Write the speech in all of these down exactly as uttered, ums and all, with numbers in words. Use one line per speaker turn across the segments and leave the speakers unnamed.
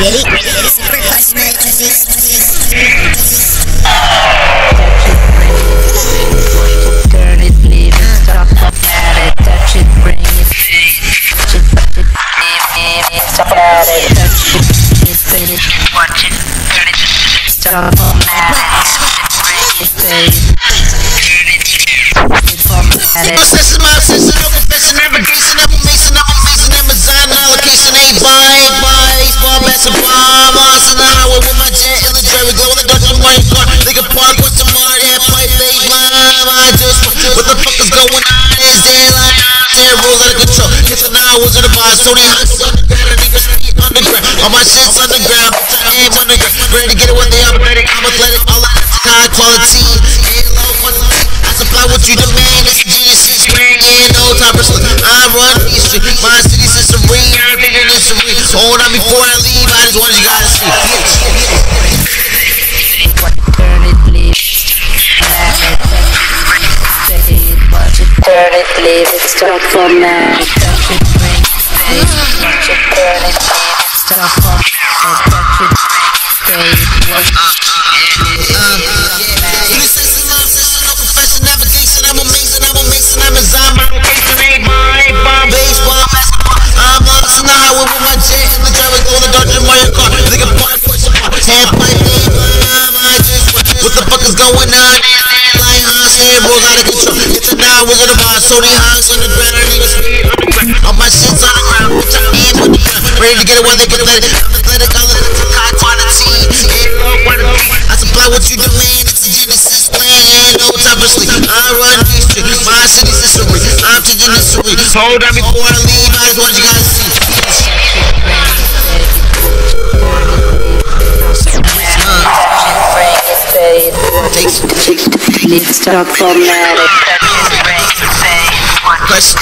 Ready? Ready? Super passionate. Turn it, leave it, stop, at it, touch it, bring it, touch it, touch it, leave it, stop at it, touch it, spin it, watch it, turn it, stop, at it, bring it, pay it, turn it, stop at it.
This is my obsession, no confession, navigation, I'm amazing, I'm amazing, Amazon allocation, ain't buy, buy, baseball, basketball, Boston, highway with my jet in the Jerry, glow in the dark, I'm wearing car, nigga park with some more, that pipe, they blind, I just, what the fuck is going on, is there like, ten rules out of control, hit the nine, was in the bar, so they hot, underground, niggas feet underground, all my shit's underground, bitch, I aim underground, ready to get it when they athletic, I'm athletic, all that high quality, and low quantity, I supply what you demand, it's genius, yeah, no time for slip, I run the street, my city's a serene, I'm thinking it's serene, hold on before I leave, I just want you guys to see,
Turn it, leave Turn it, leave it, stop for man. Touch it, bring it, stay it, watch it, turn it, leave it, stop for man. Touch it, stay it, watch it, leave it,
no confession, navigation, I'm amazing, I'm amazing, I'm a zombie, I'm amazing, ain't mine, bomb, baseball, basketball, I'm lost in the highway with my jet in the Jerry, glow in the dark, in my car, nigga park, push up, hand pipe, they blind, I just, what the fuck is going on? Rules out of control. Get the nine, was in the bar, so they hogs on the ground, and niggas feet underground. All my shit's on the ground, bitch, I aim on the ground. Ready to get it where they pathetic. I'm athletic, all of the high quantity. And low quantity. I supply what you demand, it's a genesis plan. And no time for sleep. I run these streets, my city's history. I'm changing history. Hold on before I leave, I just want you guys to see.
Let's talk for magic.
Question.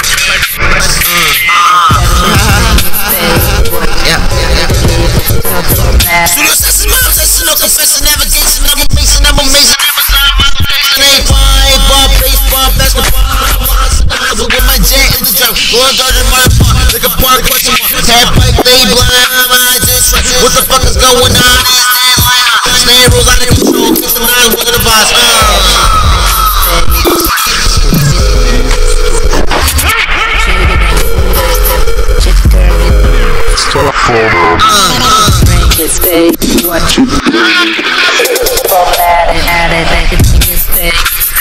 Yeah, yeah. This is my obsession, no confession, navigation, I'm amazing, I'm amazing, Amazon, ain't fine, ball, baseball, basketball, with my jet in the drum, going down to my park, like a park, question mark, tap pipe, they blind, I just, what the fuck is going on? Stand rules out of control, kiss the nine, look at the boss, uh.
Bring it, stay, watch it, at it, at it, make it, bring it, stay,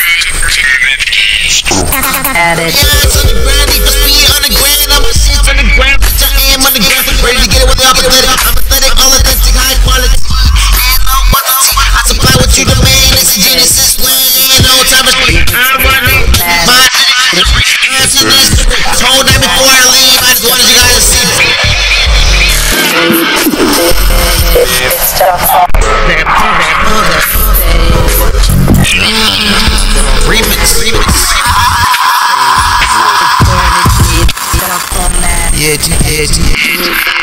at it.
Yeah, it's on the ground, need to be on the ground, I'm a shit on the ground, bitch, I am on the ground, ready to get it with the apathetic, I'm athletic, all authentic, high quality, and low quantity, I supply what you demand, it's a genesis plan, no time for sleep, I'm running, my answer this, hold that before I leave, I just wanted you guys to see. Remix, remix. Yeah, yeah, yeah.